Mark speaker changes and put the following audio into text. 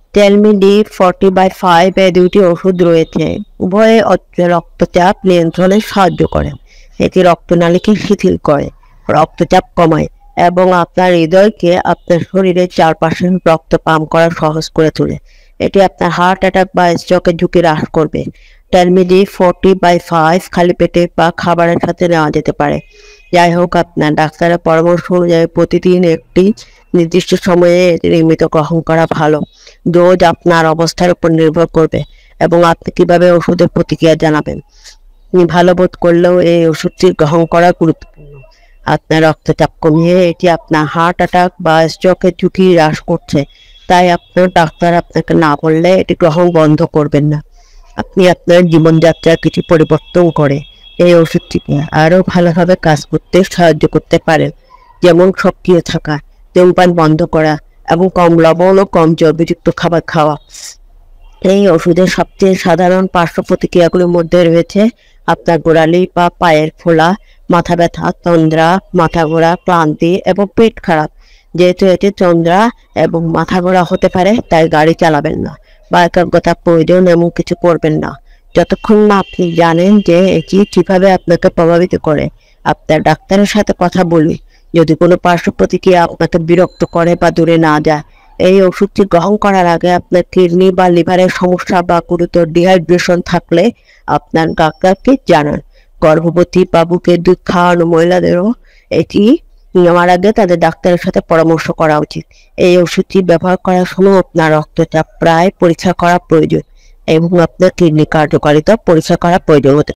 Speaker 1: টেলমিডিপ 40/5 এ দুটি ওষুধ রয়েছে। উভয়ে রক্তচাপ নিয়ন্ত্রণে সাহায্য করে। এটি রক্তনালীকে শিথিল করে, রক্তচাপ কমায় এবং আপনার হৃদয়কে আপনার শরীরের 4% রক্ত পাম্প করা সহজ করে তোলে। এটি আপনার হার্ট অ্যাটাক বা স্ট্রোকের ঝুঁকি হ্রাস করবে। টেলমিডিপ 40/5 খালি পেটে বা খাবারের সাথে নেওয়া যেতে পারে। যাই হোক, আপনার ডাক্তারের পরামর্শ অনুযায়ী প্রতিদিন একটি নির্দিষ্ট সময়ে নিয়মিত গ্রহণ করা ভালো। ডোজ আপনার অবস্থার উপর নির্ভর করবে এবং আপনি কিভাবে ওষুধের প্রতিক্রিয়া জানাবেন। আপনি ভালো বোধ করলেও এই ওষুধটি গ্রহণ করা গুরুত্বপূর্ণ। আপনার রক্তচাপ কমিয়ে এটি আপনার হার্ট অ্যাটাক বা স্ট্রোকের ঝুঁকি হ্রাস করছে, তাই আপনার ডাক্তার আপনাকে না বললে এটি গ্রহণ বন্ধ করবেন না। আপনি আপনার জীবনযাত্রার কিছু পরিবর্তন করে এই ওষুধটিকে আরও ভালোভাবে কাজ করতে সাহায্য করতে পারেন, যেমন সক্রিয় থাকা, ধূমপান বন্ধ করা এবং কম লবণ ও কম চর্বিযুক্ত খাবার খাওয়া। এই ওষুধের সবচেয়ে সাধারণ পার্শ্ব প্রতিক্রিয়াগুলির মধ্যে রয়েছে আপনার গোড়ালি বা পায়ের ফোলা, মাথা ব্যথা, তন্দ্রা, মাথা ঘোরা, ক্লান্তি এবং পেট খারাপ। যেহেতু এটি তন্দ্রা এবং মাথা ঘোরা হতে পারে, তাই গাড়ি চালাবেন না বা একাগ্রতা প্রয়োজন এমন কিছু করবেন না যতক্ষণ না আপনি জানেন যে এটি কিভাবে আপনাকে প্রভাবিত করে। আপনার ডাক্তারের সাথে কথা বলুন যদি কোনো পার্শ্ব প্রতিক্রিয়া আপনাকে বিরক্ত করে বা দূরে না যায়। এই ওষুধটি গ্রহণ করার আগে আপনার কিডনি বা লিভারের সমস্যা বা গুরুতর ডিহাইড্রেশন থাকলে আপনার ডাক্তারকে জানান। গর্ভবতী বা বুকের দুধ খাওয়ানো মহিলাদেরও এটি নেওয়ার আগে তাদের ডাক্তারের সাথে পরামর্শ করা উচিত। এই ওষুধটি ব্যবহার করার সময় আপনার রক্তচাপ প্রায় পরীক্ষা করা প্রয়োজন এবং আপনার কিডনি কার্যকারিতা পরীক্ষা করা প্রয়োজন হতে